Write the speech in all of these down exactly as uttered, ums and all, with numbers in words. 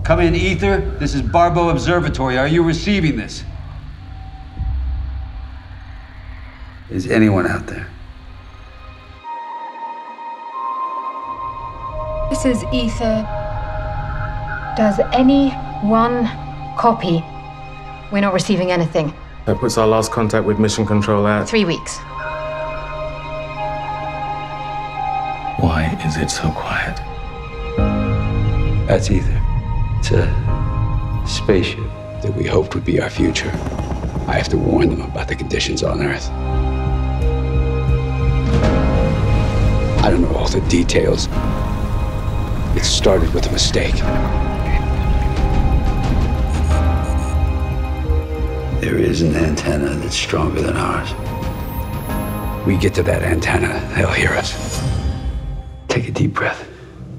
Come in, Ether. This is Barbo Observatory. Are you receiving this? Is anyone out there? This is Ether. Does anyone copy? We're not receiving anything. That puts our last contact with Mission Control at... Three weeks. Why is it so quiet? That's Ether. It's a spaceship that we hoped would be our future. I have to warn them about the conditions on Earth. I don't know all the details. It started with a mistake. There is an antenna that's stronger than ours. We get to that antenna, they'll hear us. Take a deep breath.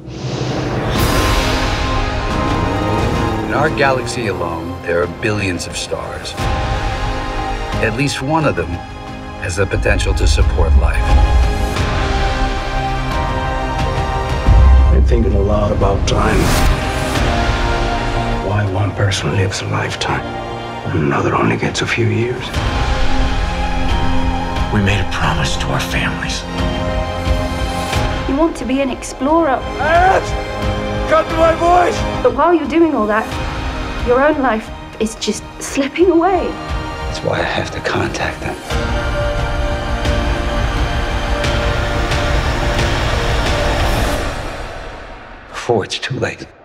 In our galaxy alone, there are billions of stars. At least one of them has the potential to support life. Been thinking a lot about time. Why one person lives a lifetime and another only gets a few years. We made a promise to our families. You want to be an explorer. Cut to my voice! But while you're doing all that, your own life is just slipping away. That's why I have to contact them. Before it's too late.